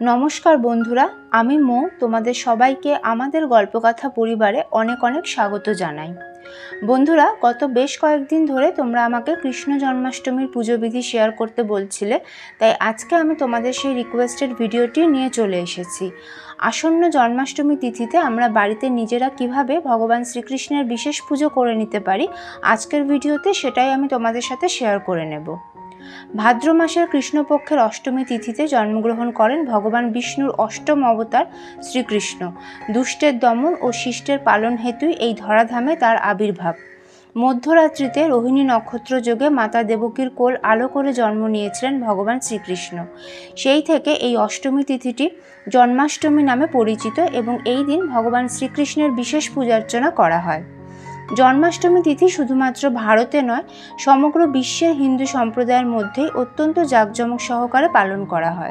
নমস্কার বন্ধুরা, আমি মৌ তোমাদের সবাইকে আমাদের গল্পকথা পরিবারে অনেক অনেক স্বাগত জানাই। বন্ধুরা, গত বেশ কয়েকদিন ধরে তোমরা আমাকে কৃষ্ণ জন্মাষ্টমীর পুজো বিধি শেয়ার করতে বলছিলে, তাই আজকে আমি তোমাদের সেই রিকোয়েস্টেড ভিডিওটি নিয়ে চলে এসেছি। আসন্ন জন্মাষ্টমী তিথিতে আমরা বাড়িতে নিজেরা কিভাবে ভগবান শ্রীকৃষ্ণের বিশেষ পুজো করে নিতে পারি, আজকের ভিডিওতে সেটাই আমি তোমাদের সাথে শেয়ার করে নেব। ভাদ্র মাসের কৃষ্ণপক্ষের অষ্টমী তিথিতে জন্মগ্রহণ করেন ভগবান বিষ্ণুর অষ্টম অবতার শ্রীকৃষ্ণ। দুষ্টের দমন ও শিষ্টের পালন হেতুই এই ধরাধামে তার আবির্ভাব। মধ্যরাত্রিতে রোহিণী নক্ষত্র যোগে মাতা দেবকীর কোল আলো করে জন্ম নিয়েছিলেন ভগবান শ্রীকৃষ্ণ। সেই থেকে এই অষ্টমী তিথিটি জন্মাষ্টমী নামে পরিচিত এবং এই দিন ভগবান শ্রীকৃষ্ণের বিশেষ পূজার্চনা করা হয়। জন্মাষ্টমী তিথি শুধুমাত্র ভারতে নয়, সমগ্র বিশ্বের হিন্দু সম্প্রদায়ের মধ্যেই অত্যন্ত জাঁকজমক সহকারে পালন করা হয়।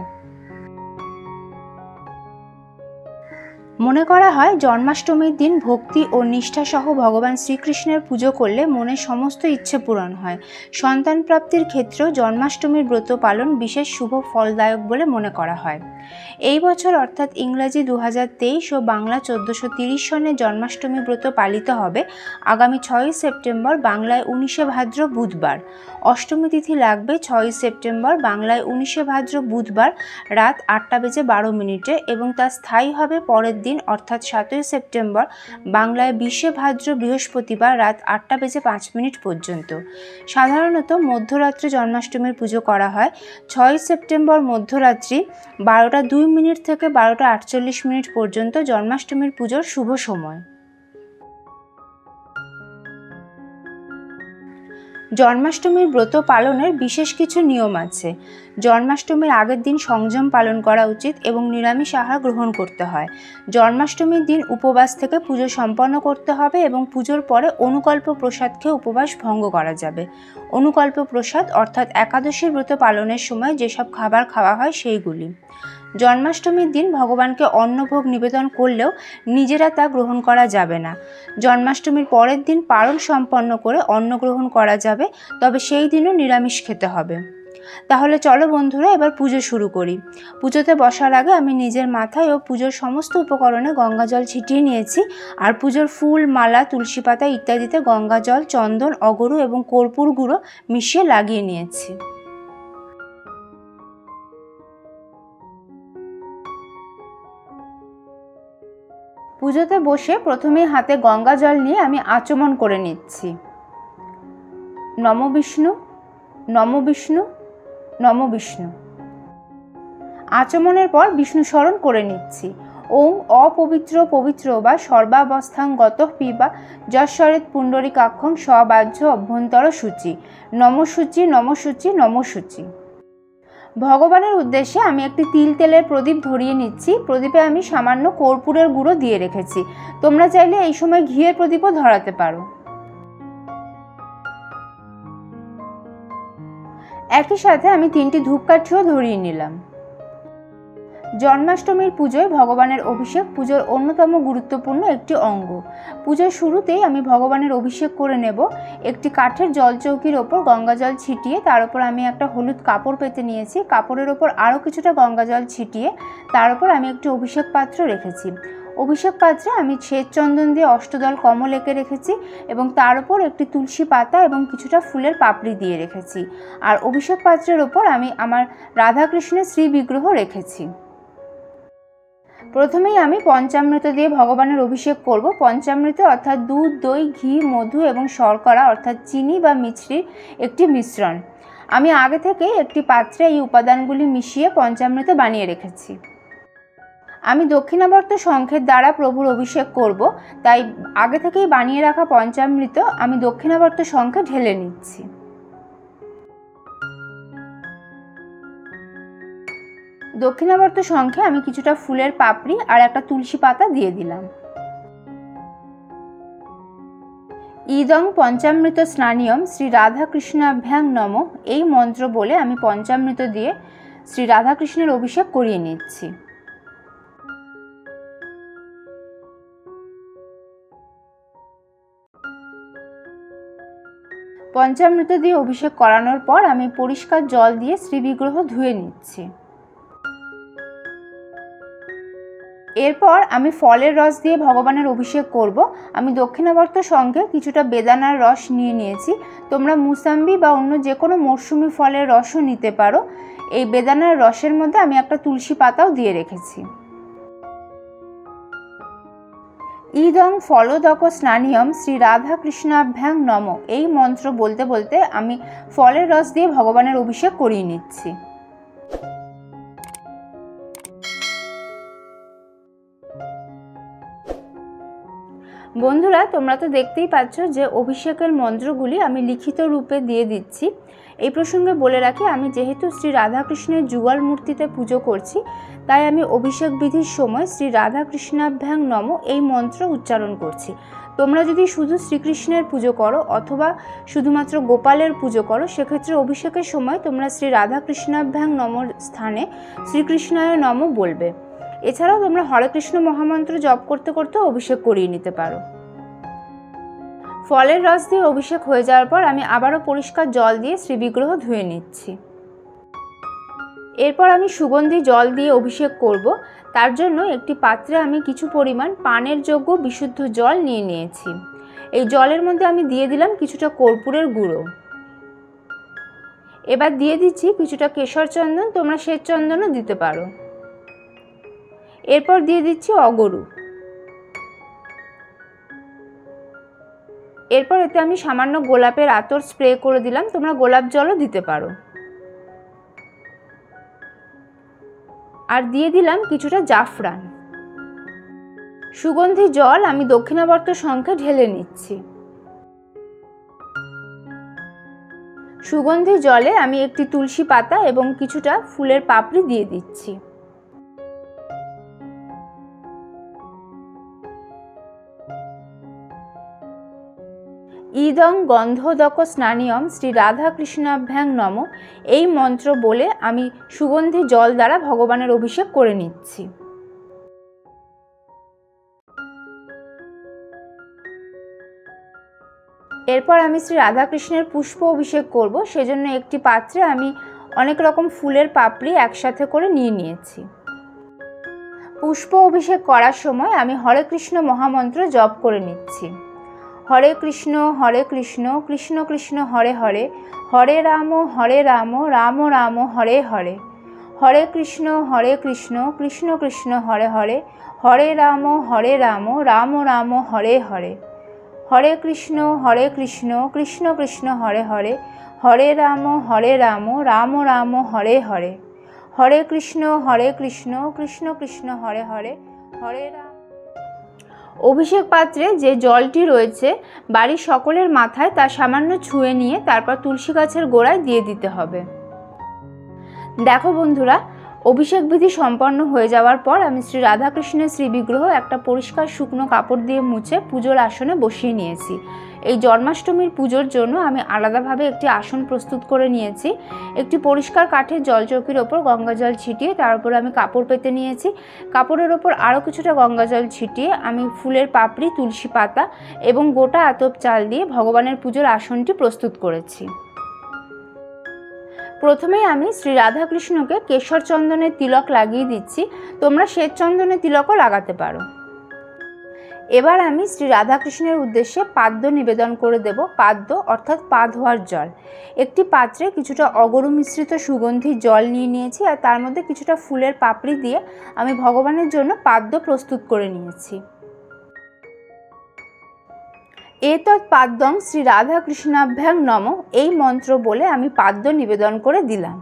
মনে করা হয় জন্মাষ্টমীর দিন ভক্তি ও নিষ্ঠা সহ ভগবান শ্রীকৃষ্ণের পুজো করলে মনের সমস্ত ইচ্ছে পূরণ হয়। সন্তান প্রাপ্তির ক্ষেত্রেও জন্মাষ্টমীর ব্রত পালন বিশেষ শুভ ফলদায়ক বলে মনে করা হয়। এই বছর অর্থাৎ ইংরাজি 2023 ও বাংলা 1430 সনে জন্মাষ্টমী ব্রত পালিত হবে আগামী 6 সেপ্টেম্বর, বাংলায় 19 ভাদ্র বুধবার। অষ্টমী তিথি লাগবে 6 সেপ্টেম্বর, বাংলায় 19 ভাদ্র বুধবার রাত 8:12 এবং তা স্থায়ী হবে পরের দিন অর্থাৎ 7 সেপ্টেম্বর, বাংলায় 20 ভাদ্র বৃহস্পতিবার রাত 8:05 পর্যন্ত। সাধারণত মধ্যরাত্রে জন্মাষ্টমীর পুজো করা হয়। 6 সেপ্টেম্বর মধ্যরাত্রি 12:02 থেকে 12:48 পর্যন্ত জন্মাষ্টমীর পুজোর শুভ সময়। জন্মাষ্টমীর ব্রত পালনের বিশেষ কিছু নিয়ম আছে। জন্মাষ্টমীর আগের দিন সংযম পালন করা উচিত এবং নিরামিষ আহার গ্রহণ করতে হয়। জন্মাষ্টমীর দিন উপবাস থেকে পুজো সম্পন্ন করতে হবে এবং পুজোর পরে অনুকল্প প্রসাদ খেয়ে উপবাস ভঙ্গ করা যাবে। অনুকল্প প্রসাদ অর্থাৎ একাদশীর ব্রত পালনের সময় যেসব খাবার খাওয়া হয় সেইগুলি। জন্মাষ্টমীর দিন ভগবানকে অন্নভোগ নিবেদন করলেও নিজেরা তা গ্রহণ করা যাবে না। জন্মাষ্টমীর পরের দিন পারণ সম্পন্ন করে অন্ন গ্রহণ করা যাবে, তবে সেই দিনও নিরামিষ খেতে হবে। তাহলে চলো বন্ধুরা, এবার পুজো শুরু করি। পুজোতে বসার আগে আমি নিজের মাথায় ও পুজোর সমস্ত উপকরণে গঙ্গা জল ছিটিয়ে নিয়েছি, আর পুজোর ফুল, মালা, তুলসী পাতা ইত্যাদিতে গঙ্গা জল, চন্দন, অগরু এবং কর্পূর গুঁড়ো মিশিয়ে লাগিয়ে নিয়েছি। পুজোতে বসে প্রথমেই হাতে গঙ্গা জল নিয়ে আমি আচমন করে নিচ্ছি। নমো বিষ্ণু, নমো বিষ্ণু, নমো বিষ্ণু। আচমনের পর বিষ্ণু স্মরণ করে নিচ্ছি। ওং অপবিত্র পবিত্র বা সর্বাবস্থাং গতঃ পিবা যশ্বরেত পুণ্ডরীকাক্ষং স্ববাহ্য অভ্যন্তর সূচি, নমঃসূচি, নমঃসূচি, নমঃসূচি। ভগবানের উদ্দেশ্যে আমি একটি তিল তেলের প্রদীপ ধরিয়ে নিচ্ছি। প্রদীপে আমি সামান্য কর্পূরের গুঁড়ো দিয়ে রেখেছি। তোমরা চাইলে এই সময় ঘিয়ের প্রদীপও ধরাতে পারো। একই সাথে আমি 3টি ধূপকাঠিও ধরিয়ে নিলাম। জন্মাষ্টমীর পুজোয় ভগবানের অভিষেক পুজোর অন্যতম গুরুত্বপূর্ণ একটি অঙ্গ। পুজোর শুরুতেই আমি ভগবানের অভিষেক করে নেব। একটি কাঠের জলচৌকির ওপর গঙ্গা জল ছিটিয়ে তার উপর আমি একটা হলুদ কাপড় পেতে নিয়েছি। কাপড়ের ওপর আরও কিছুটা গঙ্গা জল ছিটিয়ে তার উপর আমি একটি অভিষেক পাত্র রেখেছি। অভিষেক পাত্রে আমি শ্বেত চন্দন দিয়ে অষ্টদল কমল এঁকে রেখেছি এবং তার উপর একটি তুলসী পাতা এবং কিছুটা ফুলের পাপড়ি দিয়ে রেখেছি। আর অভিষেক পাত্রের ওপর আমি আমার রাধাকৃষ্ণের শ্রী বিগ্রহ রেখেছি। প্রথমেই আমি পঞ্চামৃত দিয়ে ভগবানের অভিষেক করব। পঞ্চামৃত অর্থাৎ দুধ, দই, ঘি, মধু এবং শর্করা অর্থাৎ চিনি বা মিছরির একটি মিশ্রণ। আমি আগে থেকেই একটি পাত্রে এই উপাদানগুলি মিশিয়ে পঞ্চামৃত বানিয়ে রেখেছি। আমি দক্ষিণাবর্ত শঙ্খের দ্বারা প্রভুর অভিষেক করব, তাই আগে থেকেই বানিয়ে রাখা পঞ্চামৃত আমি দক্ষিণাবর্ত শঙ্খে ঢেলে নিচ্ছি। দক্ষিণাবর্ত শঙ্খে আমি কিছুটা ফুলের পাপড়ি আর একটা তুলসী পাতা দিয়ে দিলাম। ইদং পঞ্চামৃত স্নানিয়ম শ্রী রাধাকৃষ্ণাভ্যাং নমঃ, এই মন্ত্র বলে আমি পঞ্চামৃত দিয়ে শ্রী রাধাকৃষ্ণের অভিষেক করিয়ে নিচ্ছি। পঞ্চামৃত দিয়ে অভিষেক করানোর পর আমি পরিষ্কার জল দিয়ে শ্রীবিগ্রহ ধুয়ে নিচ্ছি। এরপর আমি ফলের রস দিয়ে ভগবানের অভিষেক করব। আমি দক্ষিণাবর্ত সঙ্গে কিছুটা বেদানার রস নিয়ে নিয়েছি। তোমরা মুসাম্বি বা অন্য যে কোনো মরশুমি ফলের রসও নিতে পারো। এই বেদানার রসের মধ্যে আমি একটা তুলসী পাতাও দিয়ে রেখেছি। ইদং ফলদক স্নানিয়ম শ্রী রাধা কৃষ্ণাভ্যাং নম, এই মন্ত্র বলতে বলতে আমি ফলের রস দিয়ে ভগবানের অভিষেক করিয়ে নিচ্ছি। বন্ধুরা, তোমরা তো দেখতেই পাচ্ছ যে অভিষেকের মন্ত্রগুলি আমি লিখিত রূপে দিয়ে দিচ্ছি। এই প্রসঙ্গে বলে রাখি, আমি যেহেতু শ্রী রাধাকৃষ্ণের যুগল মূর্তিতে পুজো করছি, তাই আমি অভিষেক বিধির সময় শ্রী রাধাকৃষ্ণাভ্যাং নম এই মন্ত্র উচ্চারণ করছি। তোমরা যদি শুধু শ্রীকৃষ্ণের পুজো করো অথবা শুধুমাত্র গোপালের পুজো করো, সেক্ষেত্রে অভিষেকের সময় তোমরা শ্রী রাধাকৃষ্ণাভ্যাং নমর স্থানে শ্রীকৃষ্ণায় নম বলবে। এছাড়াও তোমরা হরে কৃষ্ণ মহামন্ত্র জপ করতে করতে অভিষেক করিয়ে নিতে পারো। ফলের রস দিয়ে অভিষেক হয়ে যাওয়ার পর আমি আবারও পরিষ্কার জল দিয়ে শ্রীবিগ্রহ ধুয়ে নিচ্ছি। এরপর আমি সুগন্ধি জল দিয়ে অভিষেক করব। তার জন্য একটি পাত্রে আমি কিছু পরিমাণ পানের যোগ্য বিশুদ্ধ জল নিয়ে নিয়েছি। এই জলের মধ্যে আমি দিয়ে দিলাম কিছুটা কর্পূরের গুঁড়ো। এবার দিয়ে দিচ্ছি কিছুটা কেশর চন্দন, তোমরা শ্বেত চন্দনও দিতে পারো। এরপর দিয়ে দিচ্ছি অগরু। এরপর এতে আমি সামান্য গোলাপের আতর স্প্রে করে দিলাম, তোমরা গোলাপ জলও দিতে পারো। আর দিয়ে দিলাম কিছুটা জাফরান। সুগন্ধি জল আমি দক্ষিণাবর্ত শঙ্খে ঢেলে নিচ্ছি। সুগন্ধি জলে আমি একটি তুলসী পাতা এবং কিছুটা ফুলের পাপড়ি দিয়ে দিচ্ছি। ইদং গন্ধোদক স্নানিয়ম শ্রী রাধা কৃষ্ণাভ্যাং নম, এই মন্ত্র বলে আমি সুগন্ধি জল দ্বারা ভগবানের অভিষেক করে নিচ্ছি। এরপর আমি শ্রী রাধাকৃষ্ণের পুষ্প অভিষেক করব। সেজন্য একটি পাত্রে আমি অনেক রকম ফুলের পাপড়ি একসাথে করে নিয়ে নিয়েছি। পুষ্প অভিষেক করার সময় আমি হরে কৃষ্ণ মহামন্ত্র জপ করে নিচ্ছি। হরে কৃষ্ণ কৃষ্ণ কৃষ্ণ হরে হরে, হরে রাম রাম রাম হরে হরে, হরে কৃষ্ণ কৃষ্ণ কৃষ্ণ হরে হরে, হরে রাম রাম রাম হরে হরে, হরে কৃষ্ণ কৃষ্ণ কৃষ্ণ হরে হরে, হরে রাম রাম রাম হরে হরে, হরে কৃষ্ণ কৃষ্ণ কৃষ্ণ হরে হরে, হরে রাম। অভিষেক পাত্রে যে জলটি রয়েছে বাড়ির সকলের মাথায় তা সামান্য ছুঁয়ে নিয়ে তারপর তুলসী গাছের গোড়ায় দিয়ে দিতে হবে। দেখো বন্ধুরা, অভিষেক বিধি সম্পন্ন হয়ে যাওয়ার পর আমি শ্রী রাধাকৃষ্ণের শ্রীবিগ্রহ একটা পরিষ্কার শুকনো কাপড় দিয়ে মুছে পুজোর আসনে বসিয়ে নিয়েছি। এই জন্মাষ্টমীর পুজোর জন্য আমি আলাদাভাবে একটি আসন প্রস্তুত করে নিয়েছি। একটি পরিষ্কার কাঠের জলচৌকির ওপর গঙ্গা জল ছিটিয়ে তার উপর আমি কাপড় পেতে নিয়েছি। কাপড়ের ওপর আরও কিছুটা গঙ্গা জল ছিটিয়ে আমি ফুলের পাপড়ি, তুলসী পাতা এবং গোটা আতপ চাল দিয়ে ভগবানের পুজোর আসনটি প্রস্তুত করেছি। প্রথমেই আমি শ্রী রাধাকৃষ্ণকে কেশর চন্দনের তিলক লাগিয়ে দিচ্ছি, তোমরা শ্বেত চন্দনের তিলকও লাগাতে পারো। এবার আমি শ্রী রাধাকৃষ্ণের উদ্দেশ্যে পাদ্য নিবেদন করে দেব। পাদ্য অর্থাৎ পা ধোয়ার জল। একটি পাত্রে কিছুটা অগরু মিশ্রিত সুগন্ধি জল নিয়ে নিয়েছি আর তার মধ্যে কিছুটা ফুলের পাপড়ি দিয়ে আমি ভগবানের জন্য পাদ্য প্রস্তুত করে নিয়েছি। এতৎ পাদ্যং শ্রী রাধাকৃষ্ণাভ্যাং নম, এই মন্ত্র বলে আমি পাদ্য নিবেদন করে দিলাম।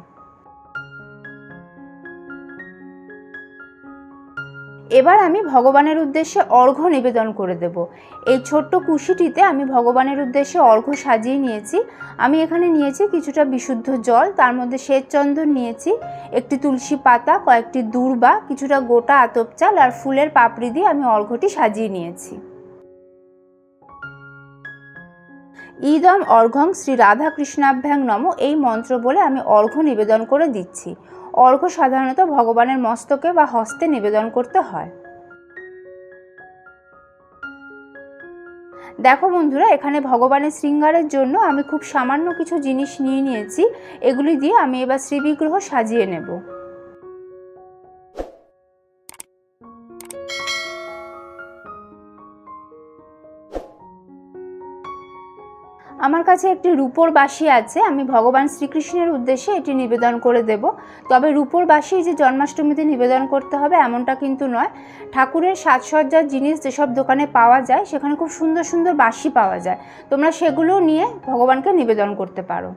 এবার আমি ভগবানের উদ্দেশ্যে অর্ঘ্য নিবেদন করে দেব। এই ছোট্ট কুশিটিতে আমি ভগবানের উদ্দেশ্যে অর্ঘ্য সাজিয়ে নিয়েছি। আমি এখানে নিয়েছি কিছুটা বিশুদ্ধ জল, তার মধ্যে শ্বেত চন্দন নিয়েছি, একটি তুলসী পাতা, কয়েকটি দূর্বা, কিছুটা গোটা আতপ চাল আর ফুলের পাপড়ি দিয়ে আমি অর্ঘ্যটি সাজিয়ে নিয়েছি। ইদম অর্ঘ্যং শ্রী রাধাকৃষ্ণাভ্যাং নম, এই মন্ত্র বলে আমি অর্ঘ্য নিবেদন করে দিচ্ছি। অর্ঘ্য সাধারণত ভগবানের মস্তকে বা হস্তে নিবেদন করতে হয়। দেখো বন্ধুরা, এখানে ভগবানের শৃঙ্গারের জন্য আমি খুব সামান্য কিছু জিনিস নিয়ে নিয়েছি। এগুলি দিয়ে আমি এবার শ্রীবিগ্রহ সাজিয়ে নেব। আমার কাছে একটি রূপোর বাঁশি আছে, আমি ভগবান শ্রীকৃষ্ণের উদ্দেশ্যে এটি নিবেদন করে দেব। তবে রূপোর বাঁশি যে জন্মাষ্টমীতে নিবেদন করতে হবে এমনটা কিন্তু নয়। ঠাকুরের সাজসজ্জার জিনিস যেসব দোকানে পাওয়া যায় সেখানে খুব সুন্দর সুন্দর বাঁশি পাওয়া যায়, তোমরা সেগুলো নিয়ে ভগবানকে নিবেদন করতে পারো।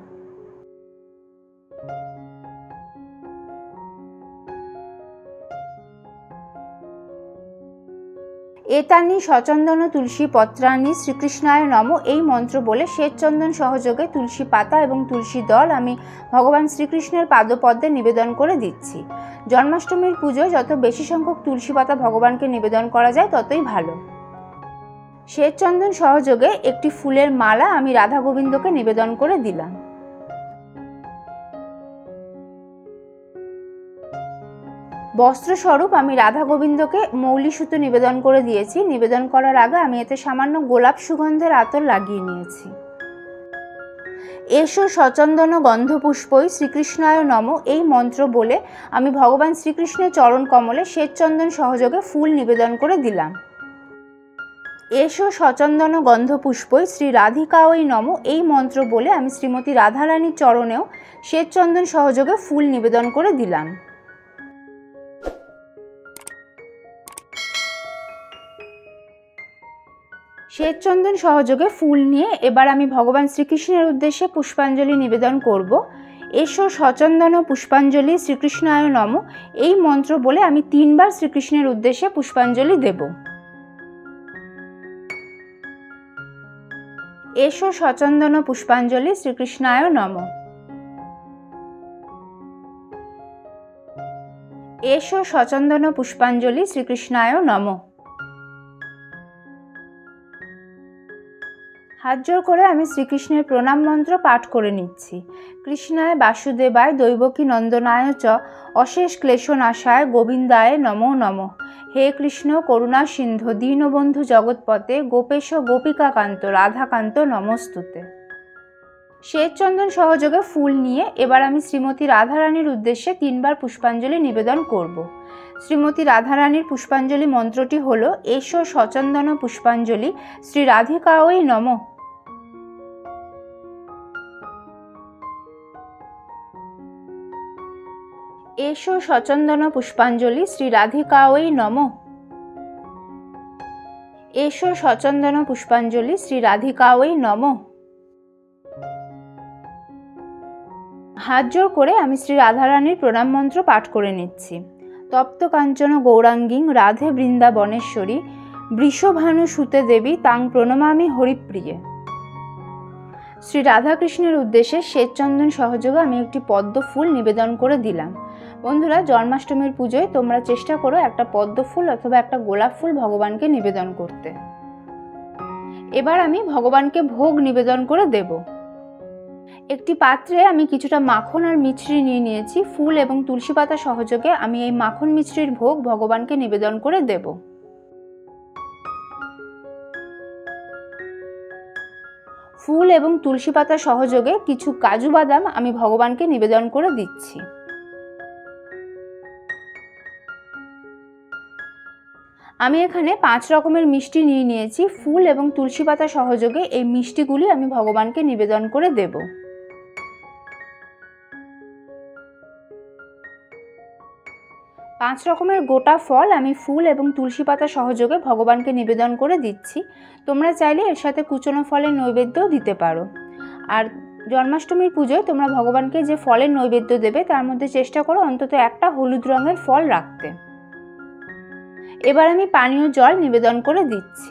এতানি সচন্দন তুলসী পত্রানি শ্রীকৃষ্ণায় নম এই মন্ত্র বলে শ্বেতচন্দন সহযোগে তুলসী পাতা এবং তুলসী দল আমি ভগবান শ্রীকৃষ্ণের পাদপদ্মে নিবেদন করে দিচ্ছি। জন্মাষ্টমীর পুজোয় যত বেশি সংখ্যক তুলসী পাতা ভগবানকে নিবেদন করা যায় ততই ভালো। শ্বেতচন্দন সহযোগে একটি ফুলের মালা আমি রাধা গোবিন্দকে নিবেদন করে দিলাম। বস্ত্রস্বরূপ আমি রাধা গোবিন্দকে মৌলি সুতো নিবেদন করে দিয়েছি। নিবেদন করার আগে আমি এতে সামান্য গোলাপ সুগন্ধের আতর লাগিয়ে নিয়েছি। এসো সচন্দন গন্ধপুষ্পই শ্রীকৃষ্ণায় নম এই মন্ত্র বলে আমি ভগবান শ্রীকৃষ্ণের চরণ কমলে শ্বেতচন্দন সহযোগে ফুল নিবেদন করে দিলাম। এসো সচন্দন গন্ধপুষ্পই শ্রী রাধিকায় নম এই মন্ত্র বলে আমি শ্রীমতী রাধারানীর চরণেও শ্বেতচন্দন সহযোগে ফুল নিবেদন করে দিলাম। শ্বেতচন্দন সহযোগে ফুল নিয়ে এবার আমি ভগবান শ্রীকৃষ্ণের উদ্দেশ্যে পুষ্পাঞ্জলি নিবেদন করব। এসো সচন্দন পুষ্পাঞ্জলি শ্রীকৃষ্ণায় নম এই মন্ত্র বলে আমি 3 বার শ্রীকৃষ্ণের উদ্দেশ্যে পুষ্পাঞ্জলি দেব। এসো সচন্দন পুষ্পাঞ্জলি শ্রীকৃষ্ণায় নম। এসো সচন্দন পুষ্পাঞ্জলি শ্রীকৃষ্ণায় নম। হাত জোর করে আমি শ্রীকৃষ্ণের প্রণাম মন্ত্র পাঠ করে নিচ্ছি। কৃষ্ণায় বাসুদেবায় দৈবকী নন্দনায় চ অশেষ ক্লেশনাশায় গোবিন্দায় নমো নমঃ। হে কৃষ্ণ করুণা সিন্ধু দীনবন্ধু জগৎপতে গোপেশ গোপিকাকান্ত রাধাকান্ত নমস্তুতে। শ্বেতচন্দন সহযোগে ফুল নিয়ে এবার আমি শ্রীমতী রাধারানীর উদ্দেশ্যে 3 বার পুষ্পাঞ্জলি নিবেদন করব। শ্রীমতী রাধারানীর পুষ্পাঞ্জলি মন্ত্রটি হল এসো সচন্দন পুষ্পাঞ্জলি শ্রী রাধিকায় নমঃ। এসো সচন্দন পুষ্পাঞ্জলি শ্রী রাধিকায় নমঃ। এসো সচন্দন পুষ্পাঞ্জলি শ্রী রাধিকায় নমঃ। হাত জোর করে আমি শ্রী রাধারানীর প্রণাম মন্ত্র পাঠ করে নিচ্ছি। তপ্ত কাঞ্চন গৌরাঙ্গীং রাধে বৃন্দাবনেশ্বরী বৃষভানু সুতে দেবী তাং প্রণমামি হরিপ্রিয়ে। শ্রী রাধাকৃষ্ণের উদ্দেশ্যে শ্বেতচন্দন সহযোগে আমি একটি পদ্ম ফুল নিবেদন করে দিলাম। বন্ধুরা, জন্মাষ্টমীর পুজোয় তোমরা চেষ্টা করো একটা পদ্ম ফুল অথবা একটা গোলাপ ফুল ভগবানকে নিবেদন করতে। এবার আমি ভগবানকে ভোগ নিবেদন করে দেব। একটি পাত্রে আমি কিছুটা মাখন আর মিছরি নিয়ে নিয়েছি। ফুল এবং তুলসী পাতা সহযোগে আমি এই মাখন মিছরির ভোগ ভগবানকে নিবেদন করে দেব। ফুল এবং তুলসী পাতা সহযোগে কিছু কাজু বাদাম আমি ভগবানকে নিবেদন করে দিচ্ছি। আমি এখানে 5 রকমের মিষ্টি নিয়ে নিয়েছি। ফুল এবং তুলসী পাতা সহযোগে এই মিষ্টিগুলি আমি ভগবানকে নিবেদন করে দেব। পাঁচ রকমের গোটা ফল আমি ফুল এবং তুলসী পাতা সহযোগে ভগবানকে নিবেদন করে দিচ্ছি। তোমরা চাইলে এর সাথে কুচনো ফলের নৈবেদ্যও দিতে পারো। আর জন্মাষ্টমীর পুজোয় তোমরা ভগবানকে যে ফলের নৈবেদ্য দেবে তার মধ্যে চেষ্টা করো অন্তত একটা হলুদ রঙের ফল রাখতে। এবার আমি পানীয় জল নিবেদন করে দিচ্ছি।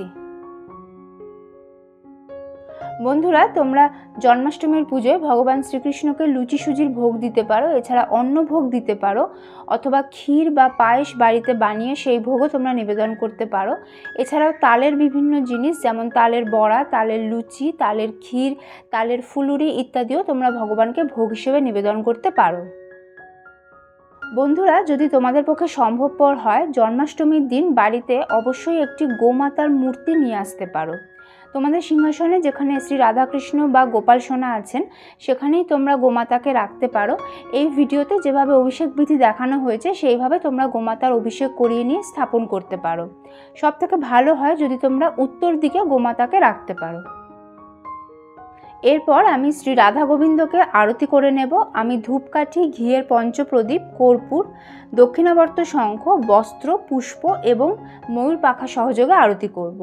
বন্ধুরা, তোমরা জন্মাষ্টমীর পুজোয় ভগবান শ্রীকৃষ্ণকে লুচি সুজির ভোগ দিতে পারো, এছাড়া অন্ন ভোগ দিতে পারো, অথবা ক্ষীর বা পায়েস বাড়িতে বানিয়ে সেই ভোগও তোমরা নিবেদন করতে পারো। এছাড়াও তালের বিভিন্ন জিনিস যেমন তালের বড়া, তালের লুচি, তালের ক্ষীর, তালের ফুলুরি ইত্যাদিও তোমরা ভগবানকে ভোগ হিসেবে নিবেদন করতে পারো। বন্ধুরা, যদি তোমাদের পক্ষে সম্ভবপর হয় জন্মাষ্টমীর দিন বাড়িতে অবশ্যই একটি গোমাতার মূর্তি নিয়ে আসতে পারো। তোমাদের সিংহাসনে যেখানে শ্রী রাধাকৃষ্ণ বা গোপাল সোনা আছেন সেখানেই তোমরা গোমাতাকে রাখতে পারো। এই ভিডিওতে যেভাবে অভিষেক বিধি দেখানো হয়েছে সেইভাবে তোমরা গোমাতার অভিষেক করিয়ে নিয়ে স্থাপন করতে পারো। সবথেকে ভালো হয় যদি তোমরা উত্তর দিকে গোমাতাকে রাখতে পারো। এরপর আমি শ্রী রাধা গোবিন্দকে আরতি করে নেব। আমি ধূপকাঠি, ঘিয়ের পঞ্চপ্রদীপ, কর্পূর, দক্ষিণাবর্ত শঙ্খ, বস্ত্র, পুষ্প এবং ময়ূর পাখা সহযোগে আরতি করব।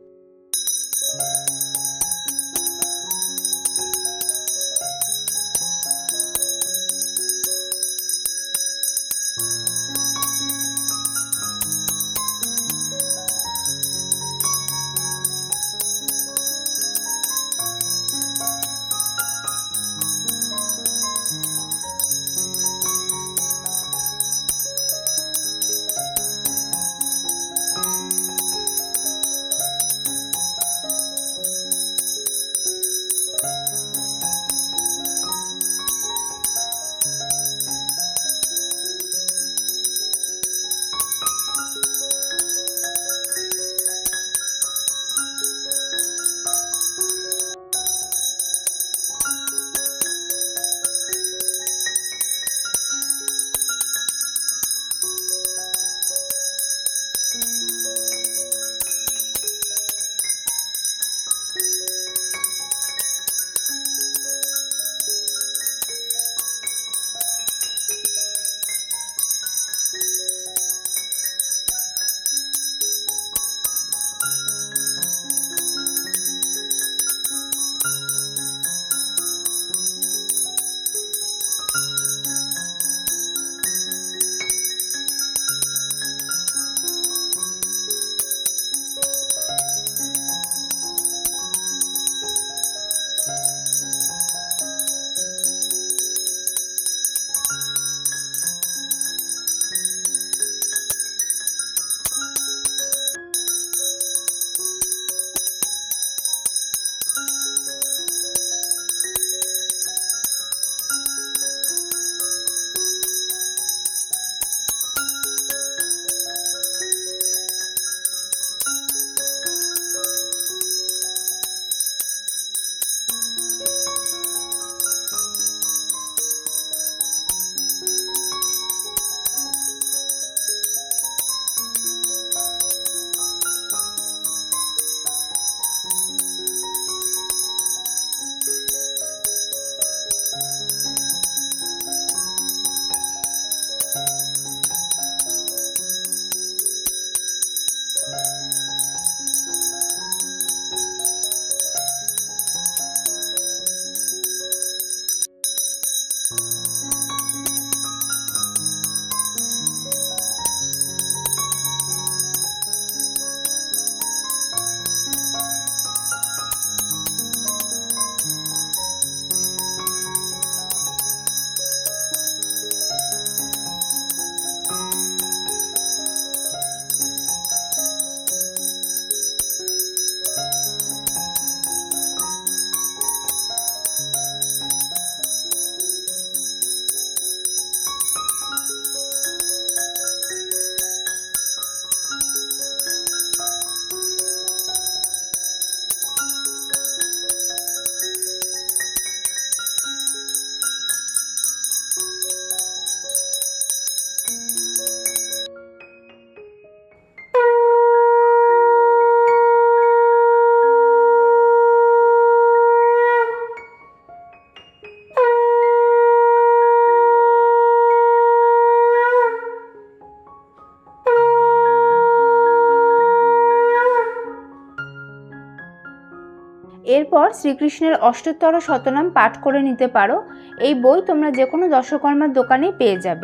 এরপর শ্রীকৃষ্ণের অষ্টোত্তর শতনাম পাঠ করে নিতে পারো। এই বই তোমরা যে কোনো দশকর্মার দোকানেই পেয়ে যাবে।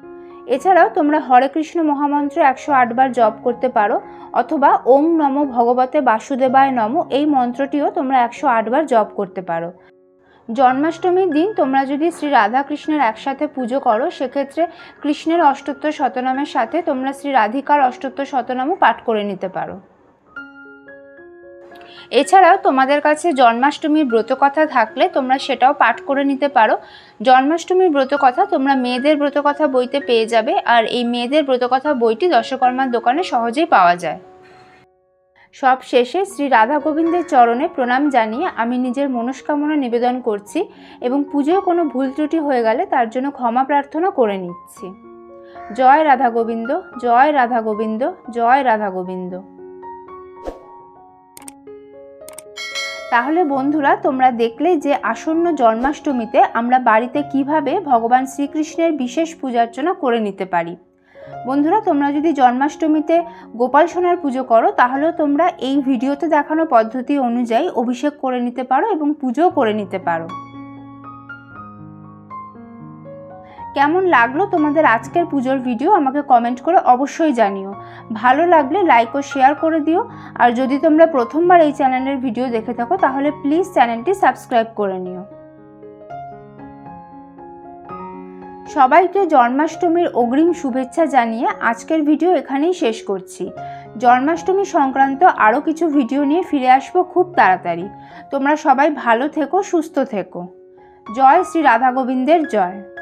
এছাড়াও তোমরা হরে কৃষ্ণ মহামন্ত্র 108 বার জপ করতে পারো, অথবা ওং নমো ভগবতে বাসুদেবায় নমো এই মন্ত্রটিও তোমরা 108 বার জপ করতে পারো। জন্মাষ্টমীর দিন তোমরা যদি শ্রী রাধাকৃষ্ণের একসাথে পুজো করো, সেক্ষেত্রে কৃষ্ণের অষ্টোত্তর শতনামের সাথে তোমরা শ্রী রাধিকার অষ্টোত্তর শতনামও পাঠ করে নিতে পারো। এছাড়াও তোমাদের কাছে জন্মাষ্টমীর ব্রতকথা থাকলে তোমরা সেটাও পাঠ করে নিতে পারো। জন্মাষ্টমীর ব্রতকথা তোমরা মেয়েদের ব্রতকথা বইতে পেয়ে যাবে, আর এই মেয়েদের ব্রতকথা বইটি দশকর্মার দোকানে সহজেই পাওয়া যায়। সব শেষে শ্রী রাধা গোবিন্দের চরণে প্রণাম জানিয়ে আমি নিজের মনস্কামনা নিবেদন করছি এবং পুজোয় কোনো ভুল ত্রুটি হয়ে গেলে তার জন্য ক্ষমা প্রার্থনা করে নিচ্ছি। জয় রাধা গোবিন্দ, জয় রাধা গোবিন্দ, জয় রাধা গোবিন্দ। তাহলে বন্ধুরা তোমরা দেখলে যে আসন্ন জন্মাষ্টমীতে আমরা বাড়িতে কিভাবে ভগবান শ্রীকৃষ্ণের বিশেষ পূজার্চনা করে নিতে পারি। বন্ধুরা তোমরা যদি জন্মাষ্টমীতে গোপাল সোনার পুজো করো তাহলেও তোমরা এই ভিডিওতে দেখানো পদ্ধতি অনুযায়ী অভিষেক করে নিতে পারো এবং পুজোও করে নিতে পারো। কেমন লাগলো তোমাদের আজকের পুজোর ভিডিও আমাকে কমেন্ট করে অবশ্যই জানিও। ভালো লাগলে লাইক ও শেয়ার করে দিও। আর যদি তোমরা প্রথমবার এই চ্যানেলের ভিডিও দেখে থাকো তাহলে প্লিজ চ্যানেলটি সাবস্ক্রাইব করে নিও। সবাইকে জন্মাষ্টমীর অগ্রিম শুভেচ্ছা জানিয়ে আজকের ভিডিও এখানেই শেষ করছি। জন্মাষ্টমী সংক্রান্ত আরও কিছু ভিডিও নিয়ে ফিরে আসবো খুব তাড়াতাড়ি। তোমরা সবাই ভালো থেকো, সুস্থ থেকো। জয় শ্রী রাধা গোবিন্দের জয়।